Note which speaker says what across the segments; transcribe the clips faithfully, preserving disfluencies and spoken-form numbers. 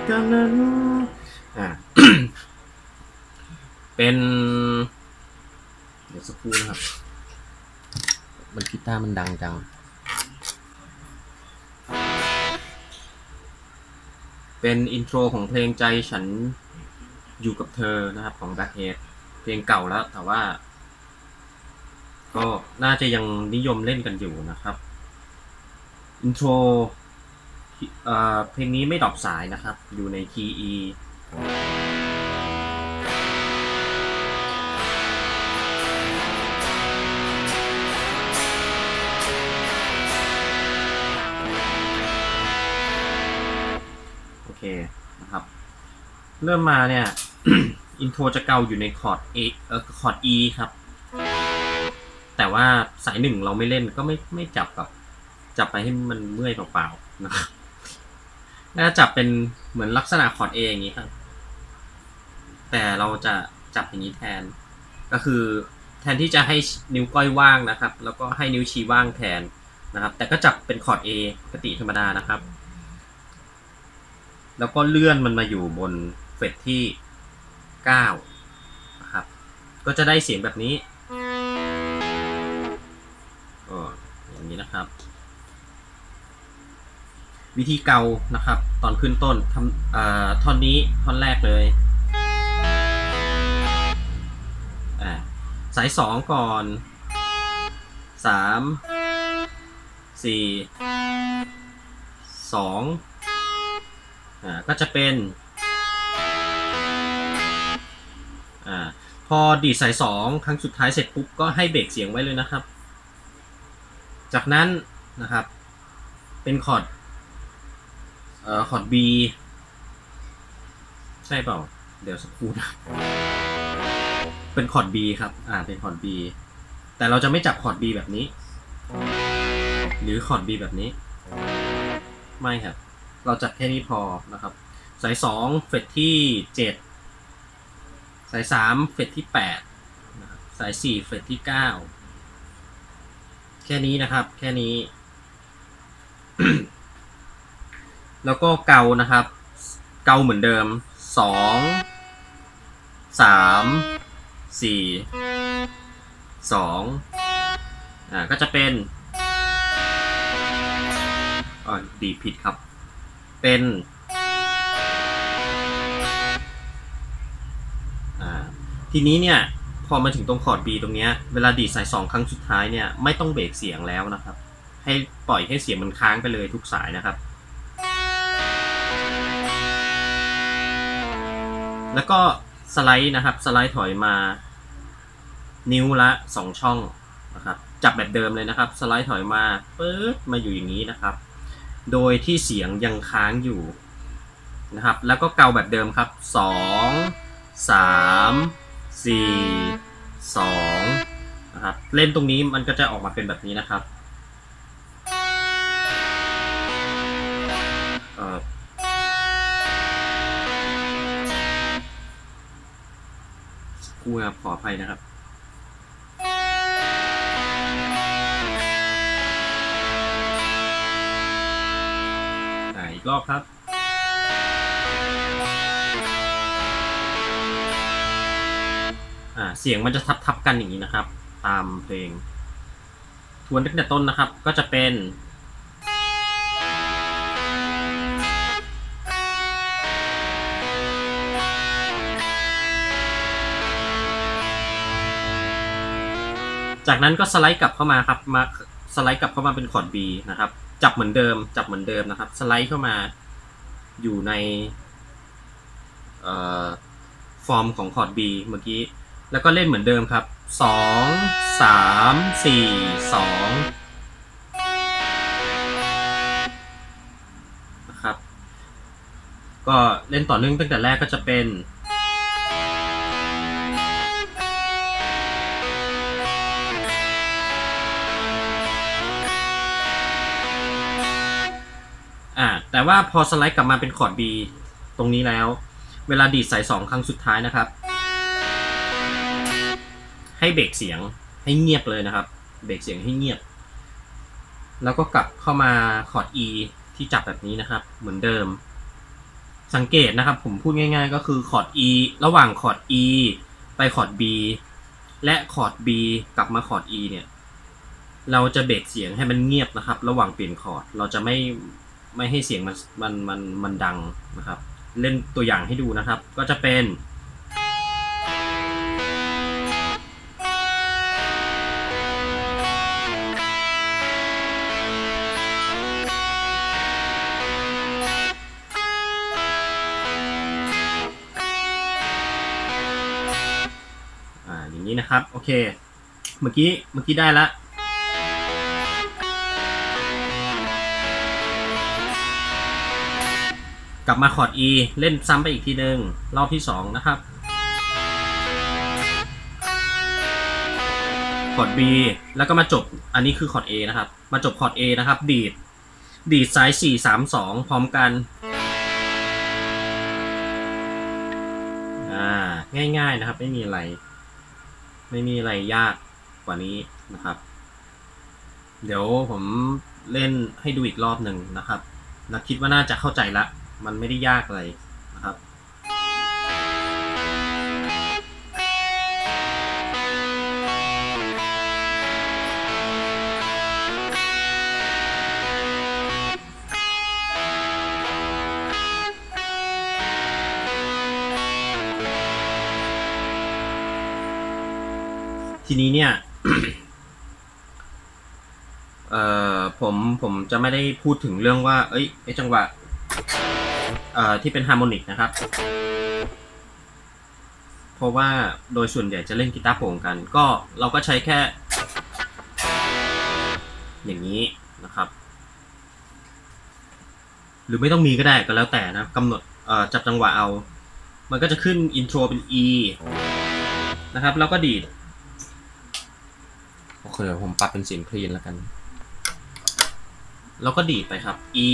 Speaker 1: กันนั้นอ่า เป็นเดี๋ยวสักครู่นะครับมันกีตาร์มันดังจังเป็นอินโทรของเพลงใจฉันอยู่กับเธอนะครับของ Blackhead เพลงเก่าแล้วแต่ว่าก็น่าจะยังนิยมเล่นกันอยู่นะครับอินโทรเอ่อเพลงนี้ไม่ดรอปสายนะครับอยู่ในคีย์ E โอเคนะครับเริ่มมาเนี่ย อินโทรจะเกาอยู่ในคอร์ด A เอ่อคอร์ด E ครับแต่ว่าสายหนึ่งเราไม่เล่นก็ไม่ไม่จับกับจับไปให้มันเมื่อยเปล่าๆนะครับน่าจับเป็นเหมือนลักษณะคอร์ด A อย่างนี้ครับแต่เราจะจับอย่างนี้แทนก็คือแทนที่จะให้นิ้วก้อยว่างนะครับแล้วก็ให้นิ้วชี้ว่างแทนนะครับแต่ก็จับเป็นคอร์ด A ปกติธรรมดานะครับแล้วก็เลื่อนมันมาอยู่บนเฟรตที่เก้านะครับก็จะได้เสียงแบบนี้อ๋ออย่างนี้นะครับวิธีเกานะครับตอนขึ้นต้นทำอ่าท่อนนี้ท่อนแรกเลยอ่าสายสองก่อนสามสี่สองอ่าก็จะเป็นอ่าพอดีดสายสองครั้งสุดท้ายเสร็จปุ๊บก็ให้เบรกเสียงไว้เลยนะครับจากนั้นนะครับเป็นคอร์ดเอ่อคอร์ด B ใช่เปล่าเดี๋ยวสักครู่นะเป็นคอร์ด B ครับอ่าเป็นคอร์ด B แต่เราจะไม่จับคอร์ด B แบบนี้หรือคอร์ด B แบบนี้ไม่ครับเราจับแค่นี้พอนะครับสายสองเฟรตที่เจ็ดสายสามเฟรตที่แปดนะครับสายสี่เฟรตที่เก้าแค่นี้นะครับแค่นี้ แล้วก็เกานะครับเกาเหมือนเดิมสองสามสี่สองอ่าก็จะเป็นอ๋อดีผิดครับเป็นอ่าทีนี้เนี่ยพอมาถึงตรงคอร์ด B ตรงเนี้ยเวลาดีดสายสองครั้งสุดท้ายเนี่ยไม่ต้องเบรกเสียงแล้วนะครับให้ปล่อยให้เสียงมันค้างไปเลยทุกสายนะครับแล้วก็สไลด์นะครับสไลด์ถอยมานิ้วละสองช่องนะครับจับแบบเดิมเลยนะครับสไลด์ถอยมาปึ๊บมาอยู่อย่างนี้นะครับโดยที่เสียงยังค้างอยู่นะครับแล้วก็เกาแบบเดิมครับสองสามสี่สองนะครับเล่นตรงนี้มันก็จะออกมาเป็นแบบนี้นะครับเอ่อคู่ครับขออภัยนะครับอีกรอบครับอ่าเสียงมันจะทับทับกันอย่างนี้นะครับตามเพลงทวนตั้งแต่ต้นนะครับก็จะเป็นจากนั้นก็สไลด์กลับเข้ามาครับมาสไลด์กลับเข้ามาเป็นคอร์ด B นะครับจับเหมือนเดิมจับเหมือนเดิมนะครับสไลด์เข้ามาอยู่ในฟอร์มของคอร์ด B เมื่อกี้แล้วก็เล่นเหมือนเดิมครับสองสามสี่สองนะครับก็เล่นต่อเนื่องตั้งแต่แรกก็จะเป็นอ่าแต่ว่าพอสไลด์กลับมาเป็นคอร์ด B ตรงนี้แล้วเวลาดีดสายสองครั้งสุดท้ายนะครับให้เบรกเสียงให้เงียบเลยนะครับเบรกเสียงให้เงียบแล้วก็กลับเข้ามาคอร์ด E ที่จับแบบนี้นะครับเหมือนเดิมสังเกตนะครับผมพูดง่ายๆก็คือคอร์ด E ระหว่างคอร์ด E ไปคอร์ด B และคอร์ด B กลับมาคอร์ด E เนี่ยเราจะเบรกเสียงให้มันเงียบนะครับระหว่างเปลี่ยนคอร์ดเราจะไม่ไม่ให้เสียงมันมันมันมันดังนะครับเล่นตัวอย่างให้ดูนะครับก็จะเป็นอย่างนี้นะครับโอเคเมื่อกี้เมื่อกี้ได้แล้วกลับมาคอร์ด E เล่นซ้ำไปอีกทีหนึ่งรอบที่สองนะครับคอร์ด B แล้วก็มาจบอันนี้คือคอร์ด A นะครับมาจบคอร์ด A นะครับดีดดีดสายสี่ สาม สองพร้อมกันอ่าง่ายๆนะครับไม่มีอะไรไม่มีอะไรยากกว่านี้นะครับเดี๋ยวผมเล่นให้ดูอีกรอบหนึ่งนะครับนักคิดว่าน่าจะเข้าใจละมันไม่ได้ยากเลยนะครับทีนี้เนี่ย เอ่อผมผมจะไม่ได้พูดถึงเรื่องว่าเอ้ยไอจังหวะเอ่อที่เป็นฮาร์โมนิกนะครับเพราะว่าโดยส่วนใหญ่จะเล่นกีตาร์โปร่งกันก็เราก็ใช้แค่อย่างนี้นะครับหรือไม่ต้องมีก็ได้ก็แล้วแต่นะกำหนดเอ่อจับจังหวะเอามันก็จะขึ้นอินโทรเป็น E นะครับแล้วก็ดีดโอเคผมปรับเป็นเสียงคลีนแล้วกันแล้วก็ดีดไปครับ E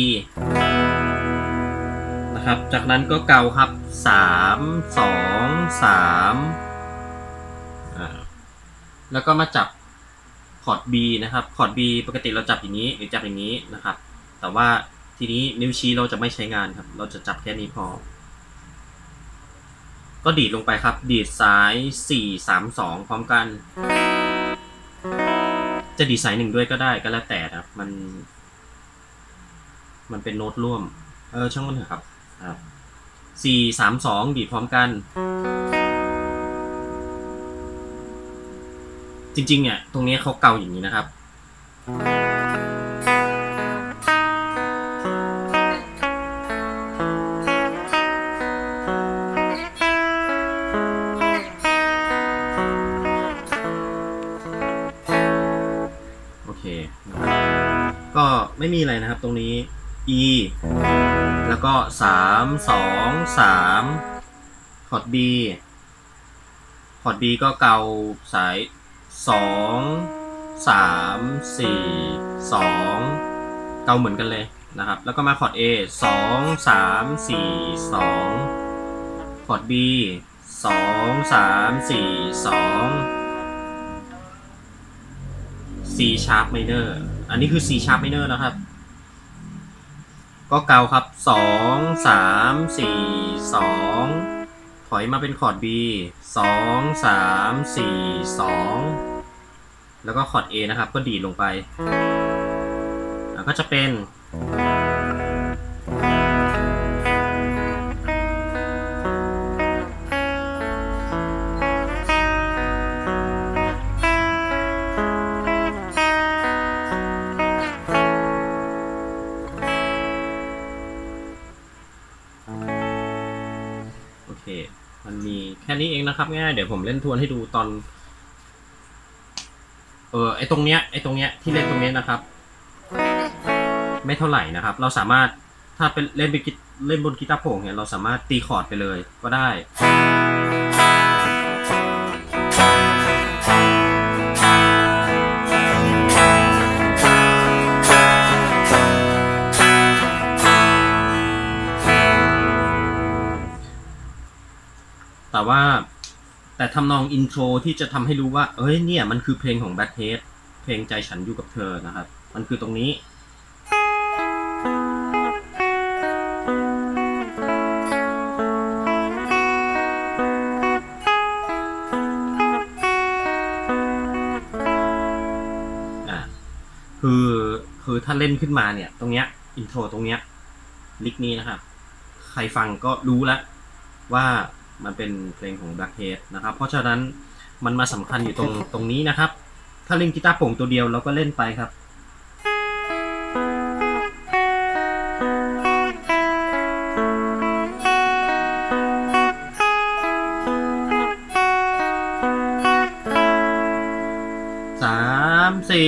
Speaker 1: นะครับจากนั้นก็เกาครับสาม สอง สามอ่าแล้วก็มาจับคอร์ด B นะครับคอร์ด B ปกติเราจับอย่างนี้หรือจับอย่างนี้นะครับแต่ว่าทีนี้นิ้วชี้เราจะไม่ใช้งานครับเราจะจับแค่นี้พอก็ดีดลงไปครับดีดซ้ายสี่ สาม สองพร้อมกันจะดีดสายหนึ่งด้วยก็ได้ก็แล้วแต่นะครับมันมันเป็นโน้ตร่วมเออช่างมันเถอะครับครับสี่ สาม สองดีดพร้อมกันจริงๆเนี่ยตรงนี้เขาเกาอย่างนี้นะครับโอเคก็ไม่มีอะไรนะครับตรงนี้ E แล้วก็สาม สอง สามคอร์ด B คอร์ด B ก็เกาสายสอง สาม สี่ สองเกาเหมือนกันเลยนะครับแล้วก็มาคอร์ด A สอง สาม สี่ สองคอร์ด B สอง สาม สี่ สอง C sharp minor อันนี้คือ C sharp minor นะครับก็เกาครับสอง สาม สี่ สองถอยมาเป็นคอร์ด B สอง สาม สี่ สองแล้วก็คอร์ด A นะครับก็ดีดลงไปก็จะเป็นโอเคมันมีแค่นี้เองนะครับง่ายเดี๋ยวผมเล่นทวนให้ดูตอนเออไอตรงเนี้ยไอตรงเนี้ยที่เล่นตรงเนี้ยนะครับไม่เท่าไหร่นะครับเราสามารถถ้าเป็นเล่นไปเล่นบนกีตาร์โปร่งเนี่ยเราสามารถตีคอร์ดไปเลยก็ได้แต่ว่าแต่ทำนองอินโทรที่จะทำให้รู้ว่าเอ้ยเนี่ยมันคือเพลงของแบทเทสเพลงใจฉันอยู่กับเธอนะครับมันคือตรงนี้คือคือถ้าเล่นขึ้นมาเนี่ยตรงเนี้ยอินโทรตรงเนี้ยลิกนี้นะครับใครฟังก็รู้แล้วว่ามันเป็นเพลงของ Blackhead นะครับเพราะฉะนั้นมันมาสำคัญอยู่ตรงตรงนี้นะครับถ้าเล่นกีตาร์โปร่งตัวเดียวเราก็เล่นไปครับสามสี่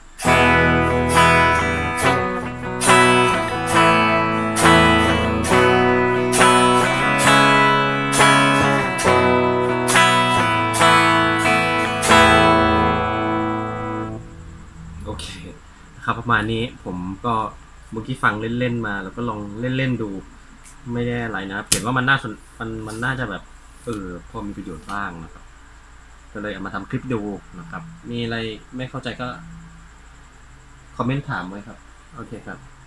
Speaker 1: โอเคนะครับประมาณนี้ผมก็เมื่อกี้ฟังเล่นๆมาแล้วก็ลองเล่นๆดูไม่ได้อะไรนะเห็นว่ามันน่าสนมันมันน่าจะแบบเออพอมีประโยชน์บ้างนะครับก็เลยเอามาทำคลิปดูนะครับมีอะไรไม่เข้าใจก็คอมเมนต์ถามไว้ครับโอเคครับ